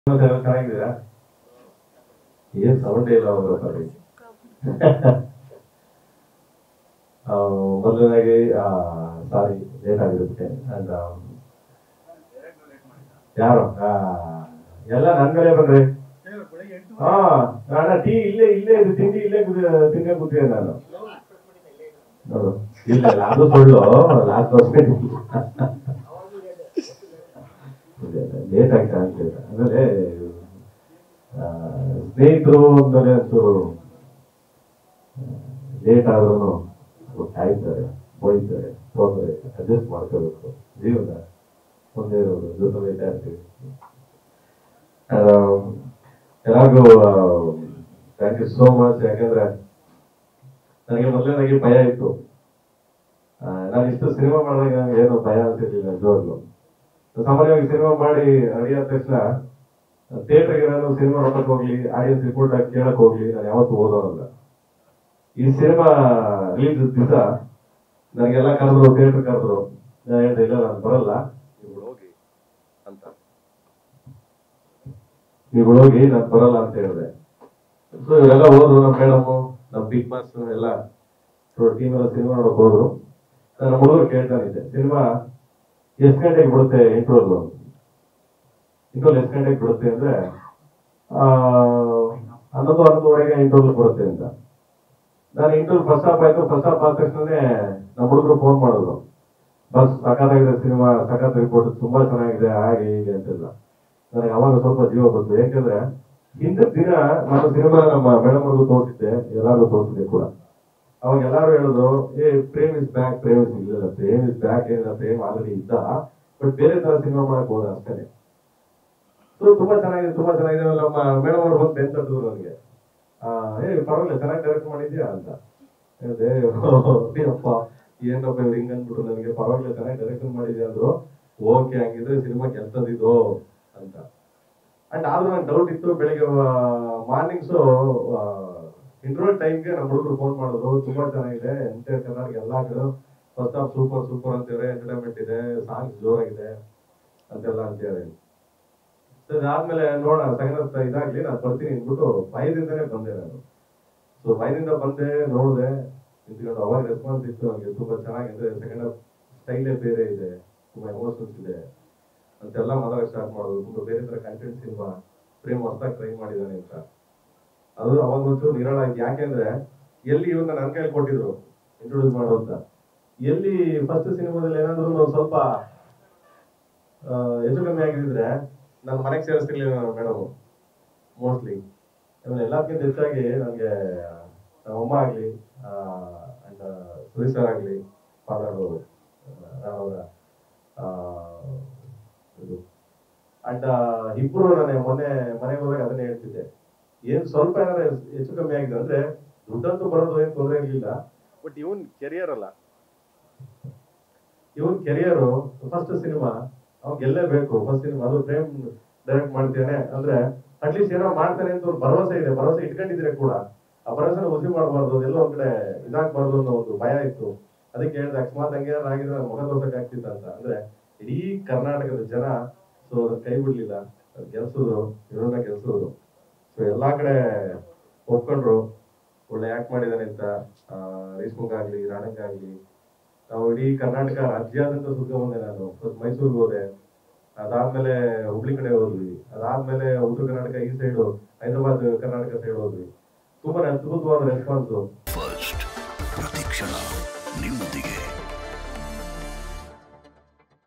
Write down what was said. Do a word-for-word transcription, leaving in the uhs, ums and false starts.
ಚೆನ್ನಾಗಿದ್ದೀರಾ? ಏನ್ ಸೌಂಡ್ ಇಲ್ಲ ಅವರು ಸಾರಿ. ಮೊದಲನೇದಾಗಿ ಸಾರಿ ಲೇಟ್ ಆಗಿರುತ್ತೆ ಅಂಡ್ ಯಾರು ಎಲ್ಲ ನನ್ ಮೇಲೆ ಬಂದ್ರಿ. ಹಾ ಅಣ್ಣ ಟೀ ಇಲ್ಲೇ ಇಲ್ಲೇ ಇದು ತಿಂಡಿ ಇಲ್ಲೇ ತಿಂಗ ಕೂತಿದ್ದೆ ನಾನು. ನೋಡು ಇಲ್ಲ ಇಲ್ಲ ಅದು ಸುಳ್ಳು. ಲಾಸ್ಟ್ ವರ್ಷ ಲೇಟ್ ಆಗ್ತಾ ಅಂತ ಅಂದ್ರೆ ಸ್ನೇಹಿತರು ಅಂದಮೇಲೆ ಒಂಚೂರು ಲೇಟ್ ಆದ್ರೂ ಕಾಯ್ತಾರೆ, ಬೈತಾರೆ, ತೊಂದರೆ ಅಡ್ಜಸ್ಟ್ ಮಾಡ್ಕೋಬೇಕು. ಜೀವನ ಒಂದೇ ಇರೋದು, ಜೊತೆ ಲೇಟ್ ಆಗ್ತೀವಿ. ಎಲ್ಲರಿಗೂ ಥ್ಯಾಂಕ್ ಯು ಸೋ ಮಚ್. ಯಾಕಂದ್ರೆ ನನಗೆ ಮೊದಲನೇದಾಗಿ ಭಯ ಇತ್ತು. ನಾನು ಇಷ್ಟು ಸಿನಿಮಾ ಮಾಡಿದಾಗ ನನಗೆ ಏನು ಭಯ ಅನ್ಸಿರ್ಲಿಲ್ಲ ನಿಜವಾಗ್ಲು. ಸಾಮಾನ್ಯವಾಗಿ ಸಿನಿಮಾ ಮಾಡಿ ರೆಡಿ ಆದ ತಕ್ಷಣ ಥಿಯೇಟರ್ಗೆ ನಾನು ಸಿನಿಮಾ ನೋಡಕ್ ಹೋಗ್ಲಿ, ಆಡಿಯನ್ಸ್ ರಿಪೋರ್ಟ್ ಆಗಿ ಕೇಳಕ್ ಹೋಗ್ಲಿ, ನಾನು ಯಾವತ್ತೂ ಓದೋರಲ್ಲ. ಈ ಸಿನಿಮಾ ರಿಲೀಸ್ ದಿವಸ ನನಗೆಲ್ಲ ಕರೆದ್ರು, ಥಿಯೇಟರ್ ಕರೆದ್ರು. ನಾನು ಹೇಳಿದೆ ಇಲ್ಲ ನಾನು ಬರಲ್ಲ, ನೀವು ಹೋಗಿ ಅಂತ. ನೀವು ಹೋಗಿ ನಾನು ಬರಲ್ಲ ಅಂತ ಹೇಳಿದೆ. ಸೊ ಇವರೆಲ್ಲ ಹೋದ್ರು, ನಮ್ಮ ಮೇಡಮು, ನಮ್ಮ ಬಿಗ್ ಬಾಸ್ ಎಲ್ಲ ಟೀಮ್ ಎಲ್ಲ ಸಿನಿಮಾ ನೋಡಕ್ ಹೋದ್ರು. ನಾನು ಹುಡುಗರು ಕೇಳ್ತಾನಿದ್ದೆ, ಸಿನಿಮಾ ಎಷ್ಟು ಗಂಟೆಗೆ ಬಿಡುತ್ತೆ ಇಂಟ್ರೋಲ್ ಇಂಟ್ರೋಲ್ ಎಷ್ಟು ಗಂಟೆಗೆ ಬಿಡುತ್ತೆ ಅಂದ್ರೆ ಹನ್ನೊಂದು ಹನ್ನೊಂದುವರೆಗೆ ಇಂಟ್ರೋಲ್ ಬರುತ್ತೆ ಅಂತ. ನಾನು ಇಂಟ್ರೋಲ್ ಫಸ್ಟ್ ಹಾಫ್ ಆಯ್ತು. ಫಸ್ಟ್ ಹಾಫ್ ಆದ ತಕ್ಷಣನೇ ನಮ್ಮ ಹುಡುಗರು ಫೋನ್ ಮಾಡಿದ್ರು, ಬಸ್ ಸಖತ್ತಾಗಿದೆ ಸಿನಿಮಾ, ಸಖತ್ ರಿಪೋರ್ಟ್ ತುಂಬಾ ಚೆನ್ನಾಗಿದೆ, ಹಾಗೆ ಹೀಗೆ ಅಂತೆಲ್ಲ. ನನಗೆ ಅವಾಗ ಸ್ವಲ್ಪ ಜೀವ ಬಂತು. ಯಾಕಂದ್ರೆ ಹಿಂದಿನ ದಿನ ನಾನು ಸಿನಿಮಾ ನಮ್ಮ ಮೇಡಮ್ ಅವ್ರಿಗೂ ತೋರಿಸಿದ್ದೆ, ಎಲ್ಲರಿಗೂ ತೋರಿಸಿದ್ದೆ ಕೂಡ. ಅವಾಗ ಎಲ್ಲಾರು ಹೇಳುದು, ಏ Prem is back, Prem is ಇಲ್ಲ, ಪ್ರೇಮ್ ಇಸ್ ಬ್ಯಾಕ್ ಏನಿಲ್ಲ, ಪ್ರೇಮ್ ಆಲ್ರೆಡಿ ಇದ್ದ, ಬಟ್ ಬೇರೆ ತರ ಸಿನಿಮಾ ಮಾಡಕ್ ಹೋದ ಅಷ್ಟೇ. ಸೊ ತುಂಬಾ ಚೆನ್ನಾಗಿದೆ, ತುಂಬಾ ಚೆನ್ನಾಗಿದೆ. ನಮ್ಮ ಮೇಡಮ್ ಅವ್ರು ಬಂದು ಬೆನ್ ತಟ್ಟಿದ್ರು ನನಗೆ, ಏ ಪರವಾಗಿಲ್ಲ ಚೆನ್ನಾಗಿ ಡೈರೆಕ್ಟ್ ಮಾಡಿದ್ಯಾ ಅಂತ ಹೇಳಿದೆ. ಅಪ್ಪ ಏನಪ್ಪ ಇವ್ರು ಹಿಂಗ್ ಅಂದ್ಬಿಟ್ರು ನನಗೆ. ಪರವಾಗಿಲ್ಲ ಚೆನ್ನಾಗಿ ಡೈರೆಕ್ಷನ್ ಮಾಡಿದ್ಯಾ ಅಂದ್ರು. ಓಕೆ ಹಂಗಿದ್ರೆ ಸಿನಿಮಾ ಕೆಲ್ಸದಿದ್ದು ಅಂತ. ಅಂಡ್ ಆದ್ರೂ ನಂಗೆ ಡೌಟ್ ಇತ್ತು. ಬೆಳಿಗ್ಗೆ ಮಾರ್ನಿಂಗ್ಸು ಇಂಟರ್ವಲ್ ಟೈಮ್ಗೆ ನಮ್ಮ ಹುಡುಗರು ಫೋನ್ ಮಾಡಿದ್ರು, ತುಂಬಾ ಚೆನ್ನಾಗಿದೆ, ಎಂಟೈರ್ ಕರ್ನಾಟಕ ಎಲ್ಲಾ ಕಡೆ ಫಸ್ಟ್ ಹಾಫ್ ಸೂಪರ್ ಸೂಪರ್ ಅಂತೇಳಿ, ಎಂಟರ್ಟೈನ್ಮೆಂಟ್ ಇದೆ, ಸಾಂಗ್ಸ್ ಜೋರಾಗಿದೆ ಅಂತೆಲ್ಲ ಅಂತೇಳಿ. ಅದಾದ್ಮೇಲೆ ನೋಡೋಣ ಸೆಕೆಂಡ್ ಹಾಫ್ ಇದಾಗ್ಲಿ ನಾನು ಬರ್ತೀನಿ ಅಂದ್ಬಿಟ್ಟು ಭಯದಿಂದನೇ ಬಂದೆ ನಾನು. ಸೊ ಭಯದಿಂದ ಬಂದೆ, ನೋಡಿದೆ, ನಿಂತ್ಕೊಂಡು ಅವಾಗ ರೆಸ್ಪಾನ್ಸ್ ಇತ್ತು ನನಗೆ ತುಂಬಾ ಚೆನ್ನಾಗಿದೆ. ಸೆಕೆಂಡ್ ಹಾಫ್ ಸ್ಟೈಲೇ ಬೇರೆ ಇದೆ, ತುಂಬಾ ಎಮೋಷನ್ಸ್ ಇದೆ ಅಂತೆಲ್ಲ ಮಾತಾಡಕ್ ಸ್ಟಾರ್ಟ್ ಮಾಡೋದು. ತುಂಬಾ ಬೇರೆ ತರ ಕಂಟೆಂಟ್ ಸಿನಿಮಾ ಪ್ರೇಮ್ ಹೊಸದಾಗಿ ಟ್ರೈ ಮಾಡಿದ್ದಾನೆ ಅಂತ. ಅದು ಅವಾಗ ಒಂಚೂರು ನಿರಾಳ ಆಯ್ತು. ಯಾಕೆಂದ್ರೆ ಎಲ್ಲಿ ಇವನ್ನ ನನ್ನ ಕೈಯಲ್ಲಿ ಕೊಟ್ಟಿದ್ರು ಇಂಟ್ರೊಡ್ಯೂಸ್ ಮಾಡೋ ಅಂತ, ಎಲ್ಲಿ ಫಸ್ಟ್ ಸಿನಿಮಾದಲ್ಲಿ ಏನಾದ್ರು ಒಂದು ಸ್ವಲ್ಪ ಹೆಚ್ಚು ಕಮ್ಮಿ ಆಗಿದ್ರೆ ನನ್ನ ಮನೆಗೆ ಸೇರಿಸ್ತಿರ್ಲಿಲ್ಲ ನನ್ನ ಮೇಡಮ್ ಮೋಸ್ಟ್ಲಿ. ಆಮೇಲೆ ಎಲ್ಲಕ್ಕಿಂತ ಹೆಚ್ಚಾಗಿ ನನಗೆ ನಮ್ಮ ಅಮ್ಮ ಆಗ್ಲಿ ಅಂಡ್ ಸುರೇಶ್ ಸರ್ ಆಗ್ಲಿ, ಫಾದರ್ ಅವರ ಇದು ಅಂಡ್ ಇಬ್ರು ನಾನು ಮೊನ್ನೆ ಮನೆಗೆ ಹೋದಾಗ ಅದನ್ನೇ ಹೇಳ್ತಿದ್ದೆ, ಏನ್ ಸ್ವಲ್ಪ ಏನಾರ ಹೆಚ್ಚು ಕಮ್ಮಿ ಆಗಿದೆ ಅಂದ್ರೆ ದುಡ್ಡಂತೂ ಬರೋದು ಏನ್ ತೊಂದರೆ ಇರ್ಲಿಲ್ಲ, ಬಟ್ ಇವನ್ ಕೆರಿಯರ್ ಅಲ್ಲ, ಇವನ್ ಕೆರಿಯರ್ ಫಸ್ಟ್ ಸಿನಿಮಾ ಅವಾಗ ಗೆಲ್ಲೇಬೇಕು. ಫಸ್ಟ್ ಸಿನಿಮಾ ಅದು ಪ್ರೇಮ್ ಡೈರೆಕ್ಟ್ ಮಾಡ್ತೇನೆ ಅಂದ್ರೆ ಅಟ್ಲೀಸ್ಟ್ ಏನೋ ಮಾಡ್ತಾನೆ ಅಂತ ಒಂದು ಭರವಸೆ ಇದೆ. ಭರವಸೆ ಇಟ್ಕೊಂಡಿದ್ರೆ ಕೂಡ ಆ ಭರವಸೆನ ಹುಸಿ ಮಾಡಬಾರ್ದು, ಅದೆಲ್ಲ ಒಂದ್ ಕಡೆ ಇದಾಗಬಾರ್ದು ಅನ್ನೋ ಒಂದು ಭಯ ಇತ್ತು. ಅದಕ್ಕೆ ಹೇಳಿದೆ, ಅಕಸ್ಮಾತ್ ಹಂಗೆ ಆಗಿದ್ರೆ ಮುಖ ತೋರ್ಸಕ್ ಆಗ್ತಿತ್ತ ಅಂತ. ಅಂದ್ರೆ ಇಡೀ ಕರ್ನಾಟಕದ ಜನ ಸೊ ಅದ್ ಕೈ ಬಿಡ್ಲಿಲ್ಲ, ಗೆಲ್ಸಿದ್ರು, ಇವ್ರನ್ನ ಗೆಲ್ಸಿದ್ರು. ಸೊ ಎಲ್ಲಾ ಕಡೆ ಒಪ್ಕೊಂಡ್ರು, ಒಳ್ಳೆ ಆಕ್ಟ್ ಮಾಡಿದಾನೆ ಅಂತ. ರೇಷ್ಮುಗ್ ಆಗ್ಲಿ, ರಾಣಂಗ್ ಆಗ್ಲಿ, ನಾವು ಇಡೀ ಕರ್ನಾಟಕ ರಾಜ್ಯಾದ್ಯಂತ ಸುತ್ತ ಬಂದೆ ನಾನು. ಮೈಸೂರಿಗೆ ಹೋದೆ, ಅದಾದ್ಮೇಲೆ ಹುಬ್ಳಿ ಕಡೆ ಹೋದ್ವಿ, ಅದಾದ್ಮೇಲೆ ಉತ್ತರ ಕರ್ನಾಟಕ ಈ ಸೈಡು, ಹೈದರಾಬಾದ್ ಕರ್ನಾಟಕ ಸೈಡ್ ಹೋದ್ವಿ. ತುಂಬಾ ಅದ್ಭುತವಾದ ರೆಸ್ಪಾನ್ಸ್. ಫಸ್ಟ್ ಪ್ರತಿಕ್ಷಣ ನಿಮ್ಮದೇ.